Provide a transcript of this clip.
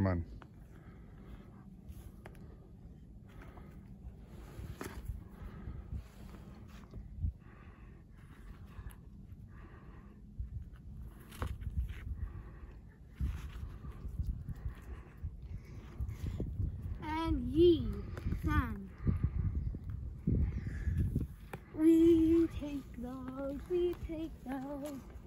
Come on. And ye, son. We take those, we take those.